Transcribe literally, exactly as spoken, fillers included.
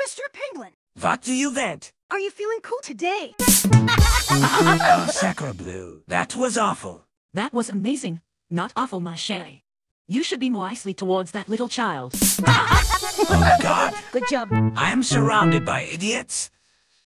Mister Penguin. What do you want? Are you feeling cool today? Oh, sacre bleu. That was awful. That was amazing. Not awful, my chérie. You should be more nicely towards that little child. Oh, God. Good job. I am surrounded by idiots.